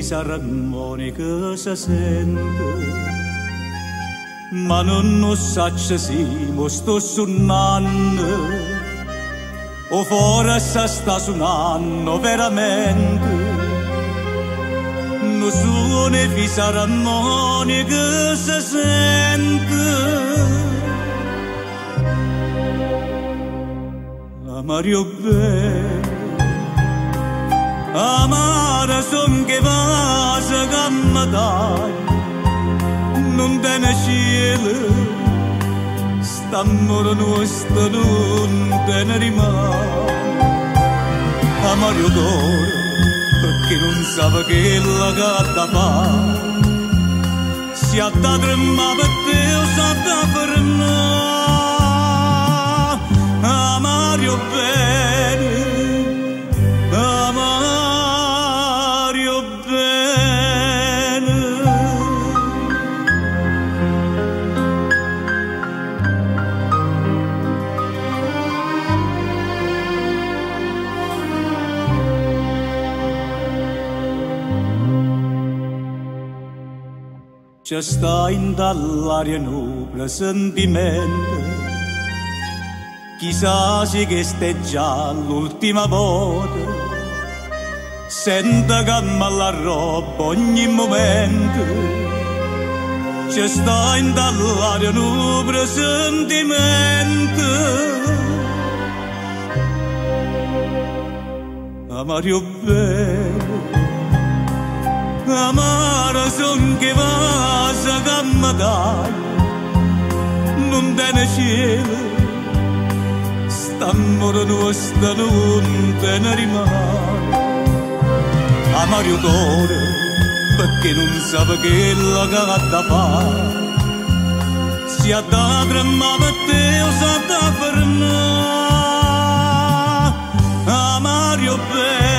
fisarmonica si sente, ma non lo sa se mo sto suonando o forse sta suonando veramente. Non suona fisarmonica si sente. Amario bene, amare son che va se gammatai, non te ne cielo, st'amore nostro non te ne rimane. Amario d'oro, perché non sa che la gatta fa, si ha da tremare per te o sa da fermare. Amario bene, Amario bene. C'è sta in dall'aria nubile sentimento, chissà se che stai già l'ultima volta, senta che mi la roba ogni momento. C'è sta in dall'aria nubile sentimento. Amario bene, amare son che va se gamma dai, non te ne cielo, st'amore nostro non te ne rimane. Amario d'oro, perché non sa che la gatta fa, si ha da tremare per te o sa da fermare. Amario bene,